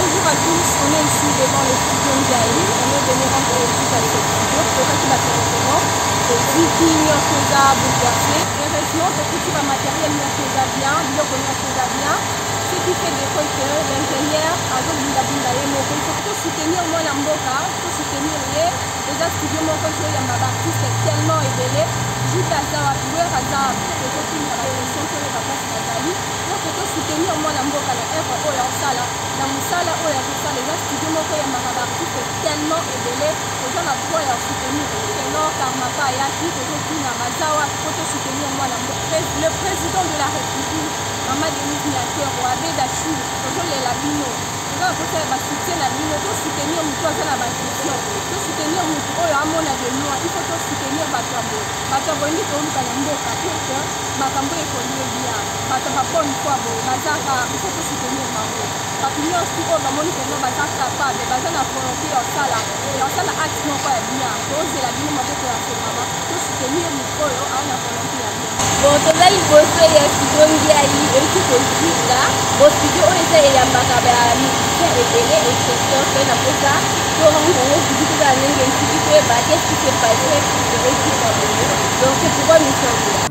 Bonjour à tous, on est ici devant le studio Ndiaye. On est venu rendre visite à ce studio. Pour ceux qui m'attendent, c'est Wiki Nyokoza Bouleversé. Heureusement, c'est tout le matériel Nyokoza bien, Biloko Nyokoza bien. Ce qui fait des fois que l'ingénieur a il faut soutenir moi la mboka, il faut soutenir les studios moko so ya artiste tellement élevé. Juste à ça, jouer à ça, c'est tout qui m'a réussi sur le papa Sadali. Donc il faut soutenir moi la mboka la œuvre au la sala, la musala au ya ça les studios moko ya artiste tellement élevé. Les gens la voix ya soutenir. Alors karma pa ya qui faut tout na mazawa, il faut soutenir moi la mboka. Le président de la République Maman Denise Niateur, Abeda Chou, toujours les labino. Nous avons fait un soutien à l'abino, pour soutenir nous tous à la banquisation, pour soutenir nous tous à mon avenir. Il faut soutenir Batambo. Batambo, il faut nous aller en pour que Batambo est connu bien. Batambo, une fois, Bazaka, il faut soutenir Maro. Papillon, si on va monter que nous Bazaka capable, Bazana volonté en salle, et en salle acte non pas bien. Donc c'est la vie, ma pour pour soutenir nous tous à la volonté à bien. Bon, toza liboso ya studio Ndiaye eki kozwika bo studio oyo eza eyambaka bamisicien ebele exception mpe na mposa torangongo kudu toza ndenge esiki toyeba te sike pase ekika boye donc c'est pourquoi nous sommes là.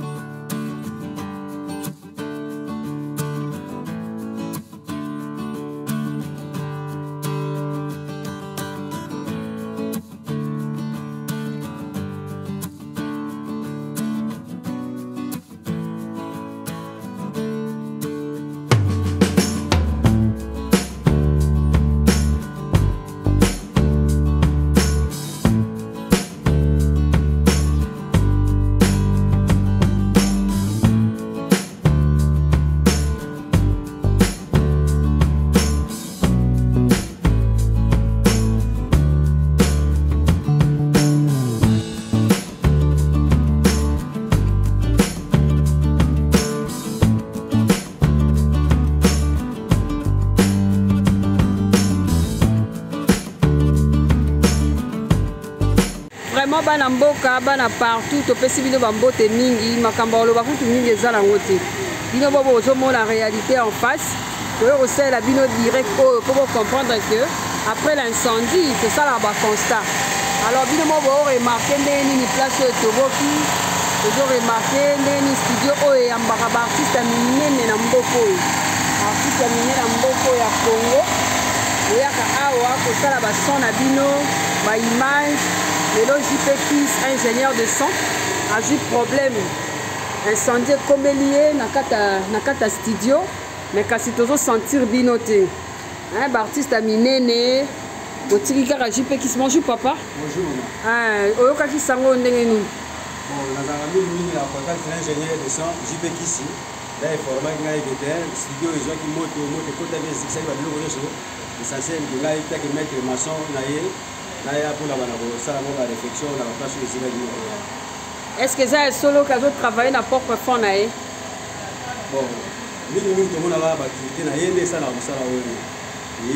Vraiment bana mboka bana partout topesi bino bambote mingi makambo oloba kutu mingi eza nango te bino bobo ozomona la réalité en face toyo kosalela bino direct oyo po bocomprendre que après l'incendie tosalaka baconstat alors bino mo boremarke ndenge nini place oyo toboki ozoremarke ndenge nini studio oyo eyambaka baartiste ya minene na mboka oyo artiste ya minene na mboka oyo ya Congo oyaka awa kosala bason na bino baimage. Lelo JP-Kiss, ingénieur de son, a eu problème. Incendie comme lié na kata studio, mais kasi tozo sentir binoté. Hein, artiste aminene, botiki kaka JP-Kiss. Bonjour papa. Bonjour. Ah, oyoka ki sango ndenge nini? Bon, nazanga mingi na contact l'ingénieur de son JP-Kiss. Là informa ngai que studio les gens qui moto kota bien c'est ça va biloko nyonso. Essentiel que ngai take mettre maçon na ye. Est-ce que ça est solo que vous travaillez dans propre fond là? Bon, nous tout le monde a l'activité na yende ça na musala oyo.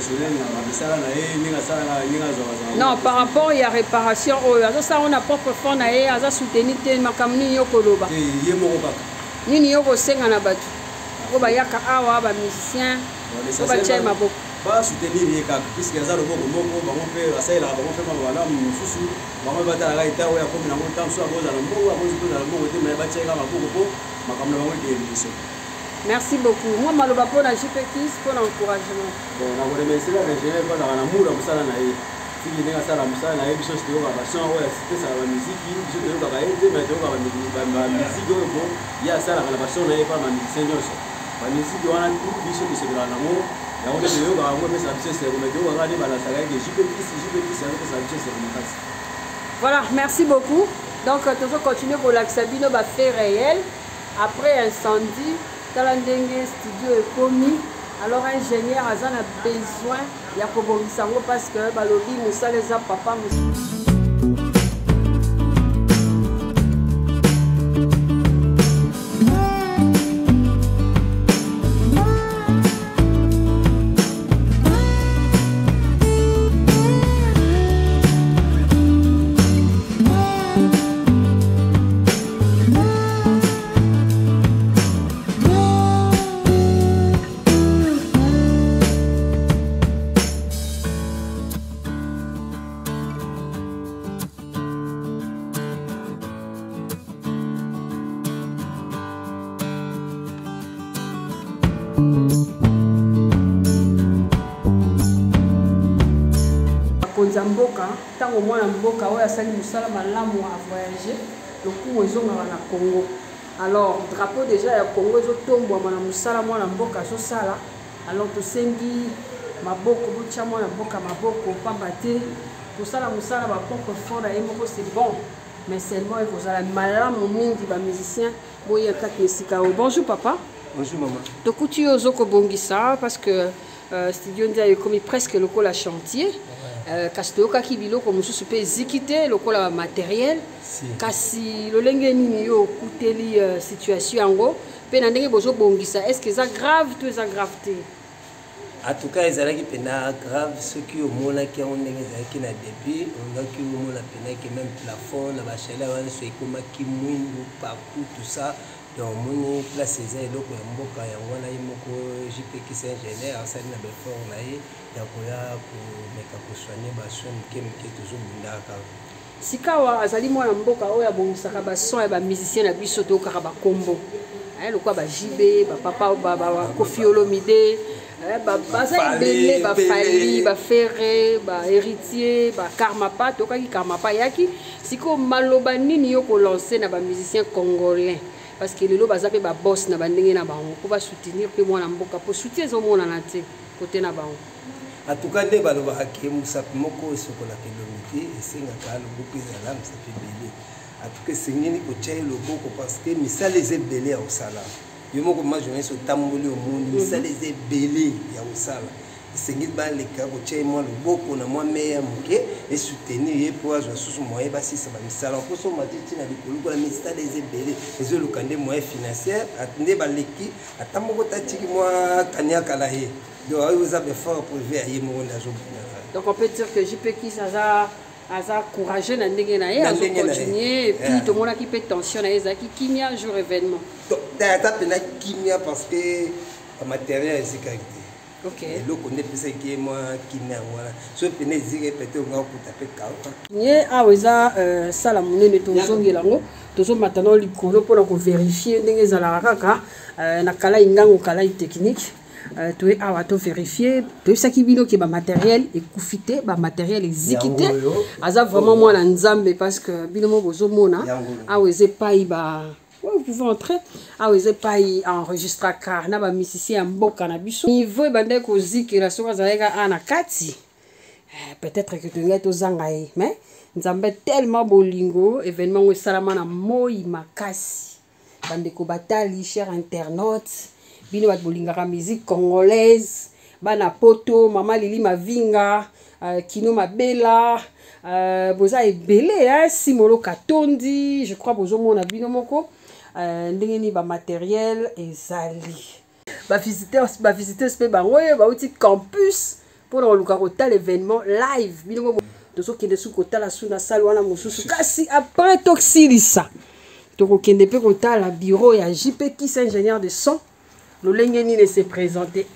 Non, par rapport à la réparation, ça on a propre fond na ye, ça soutenir te makamni yoko loba. Nini yoko senga na batu. Ko ba yaka awa ba musicien, ko ba chema boko. Ba soutenir les cas puisque les gens moko bango pe asala bango pe mabala mususu bango batala ga ita oya ko na montam so aboza na mboka aboza na mboka te mais ba tsheka maboko po makamna bango ke émission. Merci beaucoup. Moi maloba pour la JP-Kiss pour l'encouragement. Bon na ko remercier la ingénieur pas na mura musala na ye. Fiki nenga sala musala na ye biso studio ba son oya c'était ça la musique biso de ka ye te mais de ka ba musique oyo bon ya sala na ba son na ye pas ma musicien nyonso. Ba musique wana tout biso qui se bela na mo. Voilà, merci beaucoup. Donc, nous allons continuer pour l'accès à fait réel. Après incendie, dans le studio est commis. Alors, ingénieur a besoin de parce que Balobi, nous sommes les papa. mokonzi ya mboka ntango mwana mboka oyo asali mosala malamu a voyager lokumu ezongaka na Congo. Alors drapeau déjà ya Congo ezotombwama na mosala mwana mboka azosala. Alors tosengi maboko botia mwana mboka maboko pamba te tosala mosala bapropre fort na ye moko c'est bon, mais seulement il faut malamu mingi bamusicien boya kati esika oyo. Bonjour papa. Bonjour maman. Tokuti yo ozokobongisa parce que studio ndia ekomi presque lokola chantier. Kasi toyokaki biloko mosusu mpe eziki te lokola matériel. Kasi lolenge nini yo okuteli situation yango mpe na ndenge bozobongisa est-ce que eza grave to eza grave te? En tout cas ezalaki pena grave soki omonaki yango ndenge ezalaki na début ongaki omona penaki même plafond na bachela wana so ekomaki mwindu partout tout ça. Donc moni place eza eloko ya mboka yango wana ye moko jipekisa ingénieur asali na befort na ye ya koya komeka kosoigne basoin mike mike tozobundaka. Sikawa azali mwana mboka oyo abongisaka bason ya bamusicien na biso toyokaka bakombo lokwa bajibe bapapa bakofi olomide baza ebele bafali baferre bahéritier bakarmapa tokaki karmapa yaki sikoyo maloba nini yo kolance na bamusicien congolais parce que lelo baza mpe baboss na bandenge na bango mpo basoutenir mpe mwana mboka mpo soutien ezomonana te kote na bango. En tout cas nde balobaka ke mosapi moko esokolaka elomi te esengaka loboko ezala mosapi ebele. En tout cas esengeli kotia ye loboko parce que misala eza ebele ya kosala yo moko ma journaliste otamboli omoni misala eza ebele ya kosala esengeli baleka kotia ye mwa loboko na mwa meya moke esoutenir ye mpo azwa susu moyen basisa bamisala mposo matiti na likolo kola misala eza ebele ezoluka nde moyen financière nde baleki ata moko tatiki mwa kaniakala ye. Donc on peut dire que JP a courageux dans ndenge na ye a continuer et puis tout le monde qui peut tension na ezaki kimia jour événement. Donc t'as pena kimia parce que le matériel est qualité. OK. Le connaît plus que moi kimia voilà. So pena zige peut-être on va taper kawa. Ye aweza sala munene tozongela ngo tozo matano likolo pour ko vérifier ndenge zala kaka na kala ingango kala technique. Tu es à vérifier, tu sais qui bino qui ba matériel et koufité, ba matériel exécuté. Aza vraiment moi nzambe parce que bino mo bozo mona. Ah ouais, c'est pas ba. Vous pouvez entrer. Ah ouais, c'est pas enregistrer car na ba musicien mboka na biso. Niveau bande ko ziki la soka zalega ana kati. Peut-être que tu ngait ozanga mais nzambe tellement bolingo événement où salama na moi makasi. Bande ko batali cher internautes. Bino bat bolingaka musique congolaise bana poto mama Lili Mavinga Kino Mabela boza ebele Simolo Katondi je crois bozo mona bino moko ndenge ni ba matériel ezali ba visiteurs pe bango ba uti campus pour luka kota l'événement live bino moko tozo kende su kota la suna salle wana mosusu kasi après toxilisa toko kende pe kota la bureau ya JP Kiss ingénieur de son. Le Lengeni s'est présenté.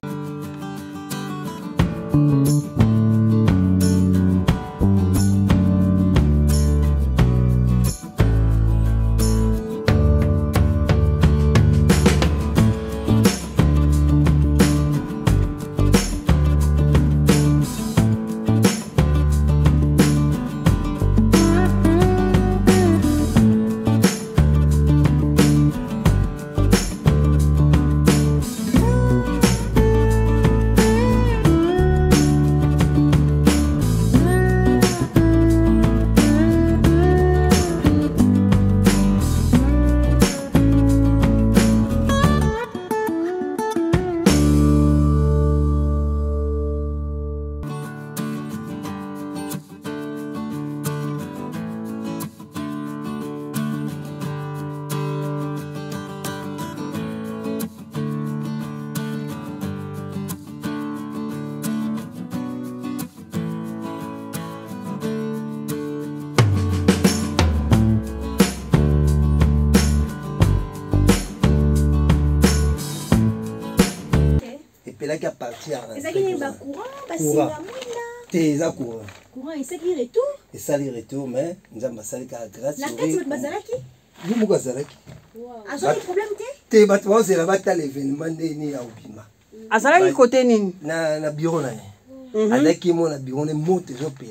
qui a parti à et ça qui est bas courant parce que la t'es ça courant et ça qui retour et ça les retour mais nous avons ça grâce la tête de bazalaki vous m'avez bazalaki a ça le problème t'es battement c'est là-bas t'as l'événement né à Obima azalaki côté nini na bureau na azaki mo na bureau ne moto ezopela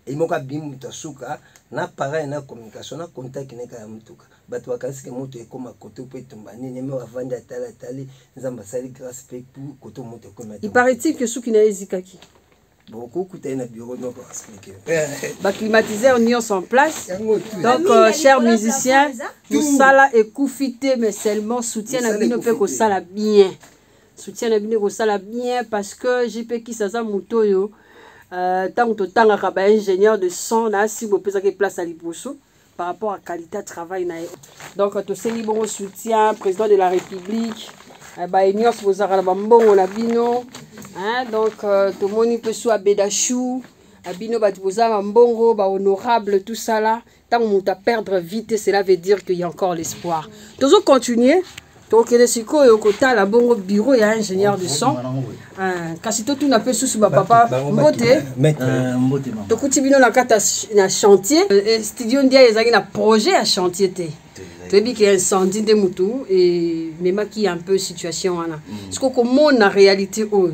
et moka bimuta suka na pareil na communication na contact neka ya mutuka bato bakasike moto ekoma koto pe tombani ne me avandi atala tali nzamba sali grâce pe koto moto ekoma. Il paraît-il que suki na ezikaki beaucoup coûté na bureau non pour expliquer. Ba climatiseur nions en place. Donc chers musiciens, tout ça là est coufité mais seulement soutien na bino pe ko sala bien. Soutien na bino ko sala bien parce que JP qui ça mutoyo tant que tanga ka ba ingénieur de son na si bo pesa ke place à liposo par rapport à qualité de travail na. Donc to seli bon soutien président de la République ba union bozaka na bambongo na bino. Hein, donc tout le monde peut soit Bédachou, Abino Batbouza, Mbongo, honorable, tout ça là. Tant qu'on t'a perdre vite, cela veut dire qu'il y a encore l'espoir. Toujours continuer. Donc il y a des côté la bongo bureau, il y a un ingénieur de son. Kasi tout n'a pas sous papa. Mbote. Donc quand tu viens dans le chantier, studio Ndia ils ont un projet à chantier té. Tu dis qu'il y a incendie de Moutou et même qui est un peu situation là. Est-ce que comment la réalité où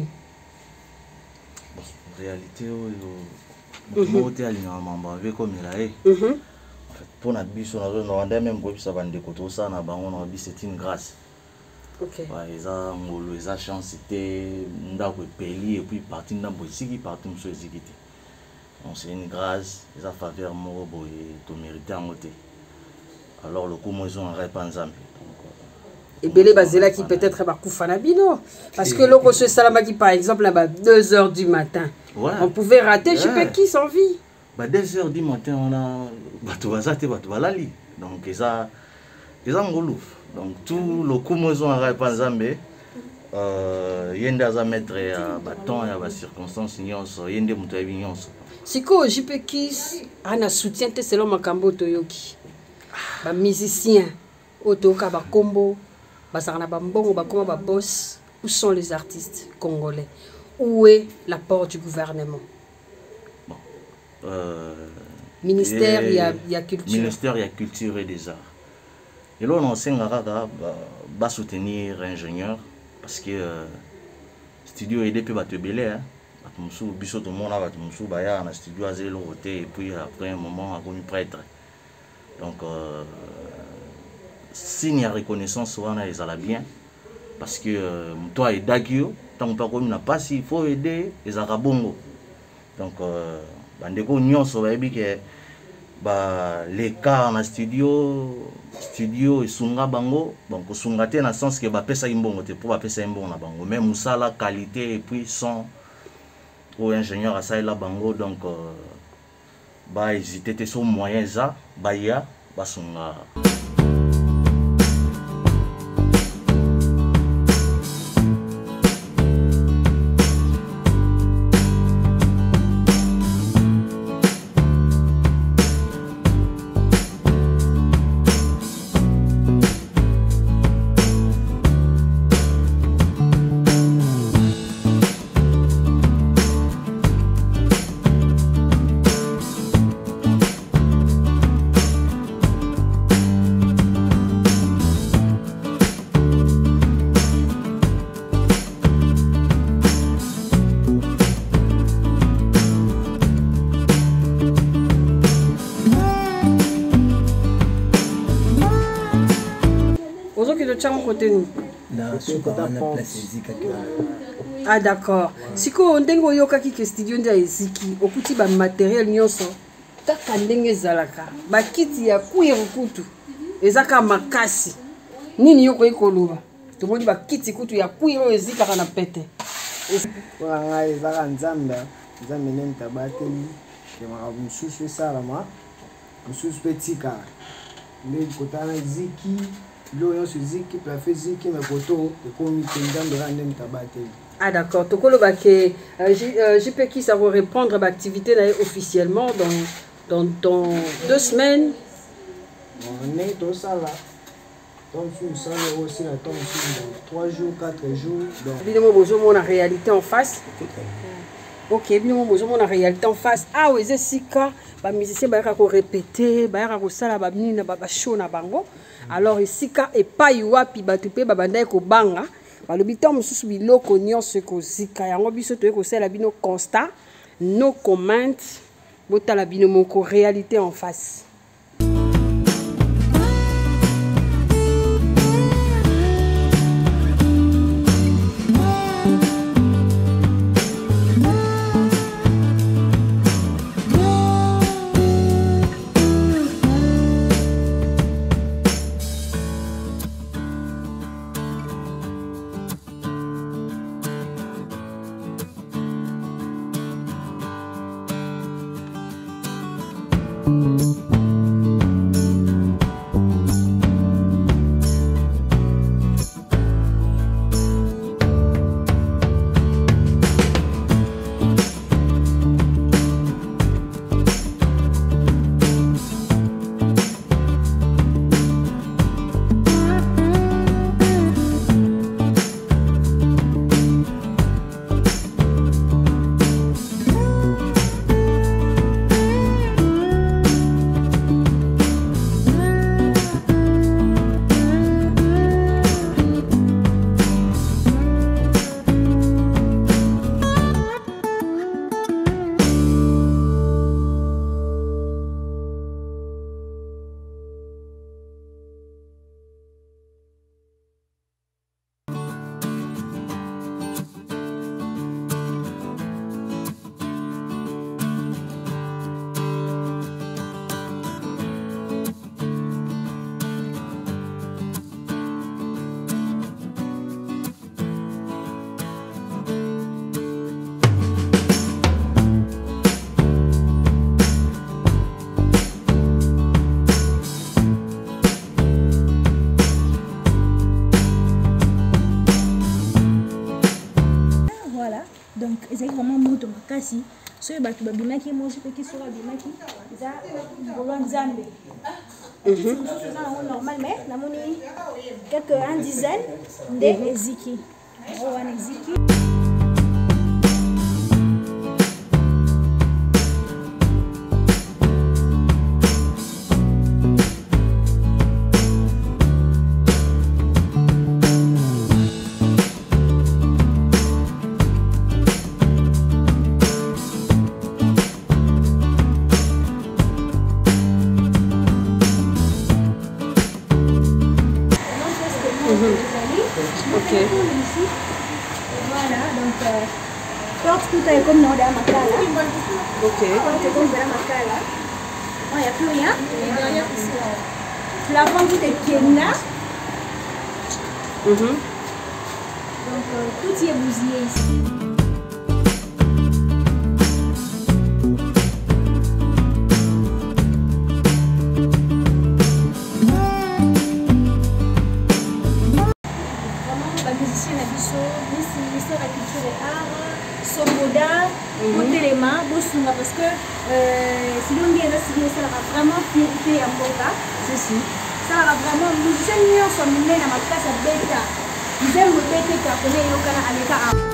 réalité moté alingamamba avec comme il a en fait pour na biso na zone rwanda même ko bisa bande ko to ça na bango na bi c'est une grâce. OK. Ouais, ça ngolo ça chance c'était ndako peli et puis parti ndambo siki parti mso ezikiti. Donc c'est une grâce, ça faveur mo boy to mériter en côté. Alors le coup moi ils ont un répanzambe. Et Belé Bazela qui peut-être va koufana bino parce que le ce salama qui par exemple là 2 h du matin. Ouais. On pouvait rater, je sais qui sans vie. 2 h du matin, on a Batouazate, Batoualali. Donc, ça ngolouf. Donc, tout le coup, moi, on a répanzambé. Yende à mettre à bâton, à la circonstance, yende moutoye vignons. Si quoi, je peux qui a soutien, c'est l'homme Makambo Toyoki. Ba musicien, Otoka, ba combo, ba sarana bambongo, ba koma ba boss. Où sont les artistes congolais? Où est l'apport du gouvernement? Bon, ministère, il y a culture. Ministère, il y a culture et des arts. Et là, on enseigne à soutenir ingénieur parce que studio EDP va te belé. Biso tout le monde va te un studio à zéro et puis après un moment, on a prêtre. Donc, s'il y a reconnaissance, on a les bien. Parce que toi et Dagio, tant que tu n'as pas si il faut aider les Arabongo. Donc, bandeko nyon so baby que les cas en studio et sunga bango, donc sunga te na sens que ba pesa imbongo te pour ba pesa imbongo na bango. Même musala qualité et puis son au ingénieur à ça la bango donc ba hésiter te son moyen ça ba ya ba sunga. Ah d'accord. Si on dengo yoka ki ke studio ndia eziki okuti ba matériel nyonso kaka ndenge zalaka ba kiti ya kuiru kutu ezaka makasi nini yoko ikoluba to moni ba kiti kutu ya kuiru ezika kana pete wanga ezaka nzamba nene tabateli ke ma mususu salama mususu petika nde kotana ziki l'oyon se ziki plafé ziki mais koto ekomi tendando rande mtabateli. Ah d'accord. Tokolo ba ke JP qui ça va répondre à l'activité officiellement dans 2 semaines. On est tout ça là. Donc ça là aussi la tombe dans 3 jours, 4 jours. Donc évidemment bonjour la réalité en face. OK, évidemment bonjour la réalité en face. Ah oui, c'est sika ba musicien ba ka ko répéter, ba ka ko sala ba nina ba show na bango. Alors ici ka et pas wapi batupe ba banda ko banga. Balobi temps mususu biloko nyonso ko zika yango biso to ko sala bino constat, no comment botala bino moko réalité en face. Donc, c'est vraiment mon makasi. So, bah, tu vas bien qui moi, je peux qui sera bien qui. Ça, bon Zambé. C'est normal, mais la monnaie quelques un dizaine de eziki. Oh, un eziki. Ok. Voilà, donc porte tout est comme dans la makala. Ok. Porte comme dans la makala. Il n'y a plus rien. Et derrière ici, plafond tout est Kenya. Donc tout y est bousillé ici. Ministère de la Culture et Arts, Soboda, Botelema, Bosunga, parce que si l'on vient de ça va vraiment fierté à Mboka. Si. Ça va vraiment, nous sommes menés dans ma classe à Beta. Nous aimons le Beta qui a connu le Canada à l'État.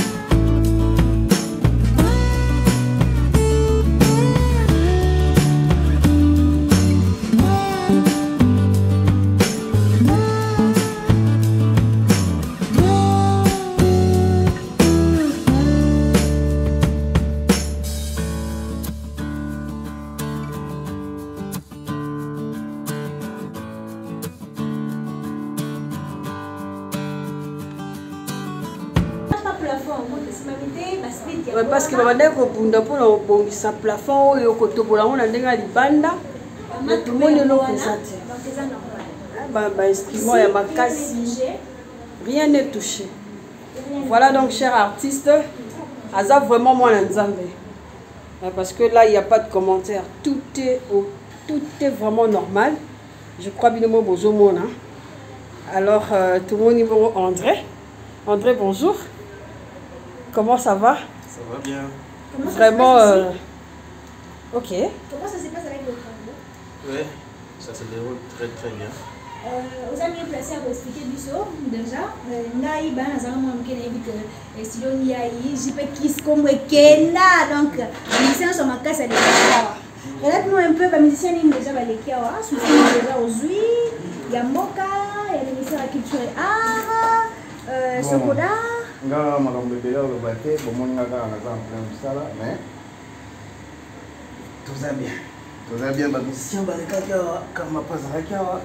Parce que maman deko bunda pour la bongisa plafond et au côté pour la on a denga libanda mais tout le monde est non constaté ba instrument ya makasi rien n'est touché. Voilà donc chers artistes, Aza vraiment moi nzambe parce que là il n'y a pas de commentaire, tout est vraiment normal. Je crois bien mon bozo mona. Alors tout le monde numéro André bonjour. Comment ça va? Ça va bien. Vraiment, ok. Comment ça se passe avec le travail? Oui, ça se déroule très bien. Vous avez mieux placé à vous expliquer du saut déjà. Naïba, nous avons dit que si on y a j'ai pas qui se comme Kena, donc les musiciens sont ma casse à l'écart. Regarde-nous un peu, les musiciens ils déjà à l'écart, souvent déjà aux huiles, il y a Moka, il y a le ministère de la Culture et Arts, Sokoda. Nga makambo ebele oyo bate bomoni nga kaka naza en plein mosala mais toza bien bamisien balekaki awa kama bazalaki awa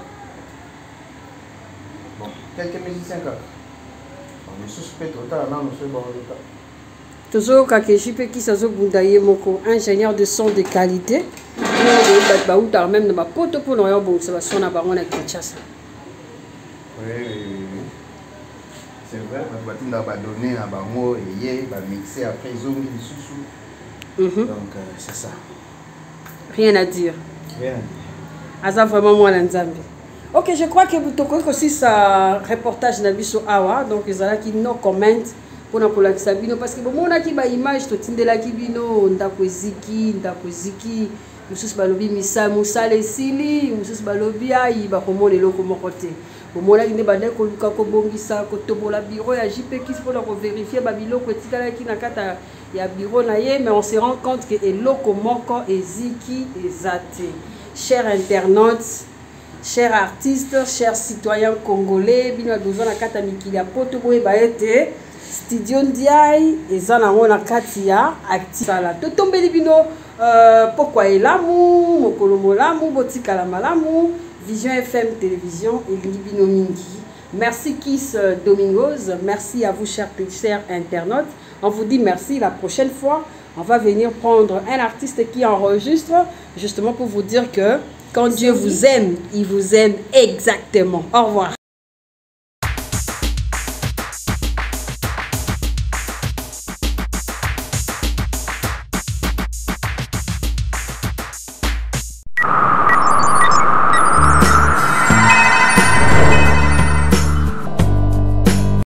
bon quelques musiciens kaka mosusu mpe totala nano soki bakoleka tozoyoka keshi mpe kisi azobunda ye moko ingénieur de son de qualité bato bautaka même na bapoto mpona oya obongisa bason na bango na Kinshasa. C'est vrai, on va donner à Bango et va mixer après Zongi Sous. Donc c'est ça. Rien à dire. Rien à dire. Aza vraiment moi l'Anzambi. Ok, je crois que vous avez aussi ce reportage Nabiso Awa, donc ils ont qui no comment pour nous la Sabino parce que bon on a qui ba image to tindela kibino ndako ziki mususu balobi misa musale sili mususu balobi ai ba komona eloko moko te. Omona ine bande ko luka ko bongisa ko tobola bureau ya JP qui pour ko vérifier ba biloko etikala ki na kata ya bureau na ye mais on se rend compte que eloko moko eziki ezate. Chers internautes, chers artistes, chers citoyens congolais, bino besoin na kata mikili ya poto boye ba ete studio Ndiaye eza nango na kati ya activa to tombeli bino pourquoi elamu mokolo molamu botikala malamu Vision FM Télévision et Libino Mingi. Merci Kiss Domingos, merci à vous chers internautes. On vous dit merci la prochaine fois. On va venir prendre un artiste qui enregistre justement pour vous dire que quand Dieu vous aime, il vous aime exactement. Au revoir.